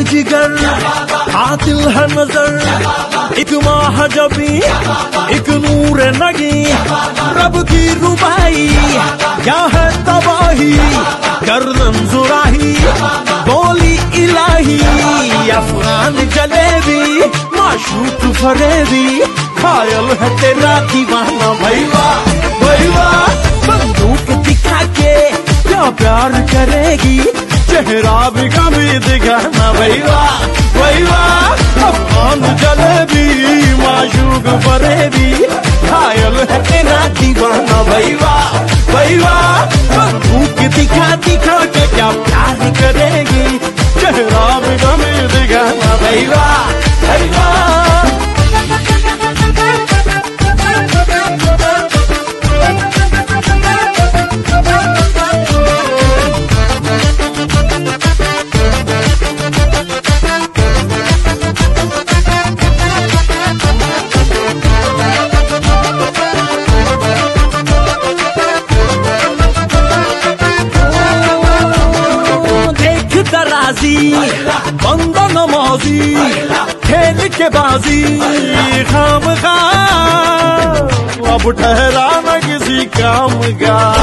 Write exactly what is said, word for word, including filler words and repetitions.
जिगर आदिल है नजर, एक माह जबी एक नूर नगी, रब की रुबाई क्या है तबाही, गर्दन जुराही बोली इलाही, अफगान जलेबी माशूक फरेबी, खायल है तेरा दीवाना भैया भैया, बंदूक दिखा के क्या प्यार करेगी, चेहरा भी कभी दिखाना भैया भैया, अफगान जलेबी माशूक फरेबी, खायल है तेरा दीवाना भैया भैया, बंदूक दिखा दिखा के क्या प्यार करेगी, चेहरा भी कभी दिखाना भैया भैया। बंदा नमाजी खेल के बाजी खाम खा, अब ठहरा न किसी काम का,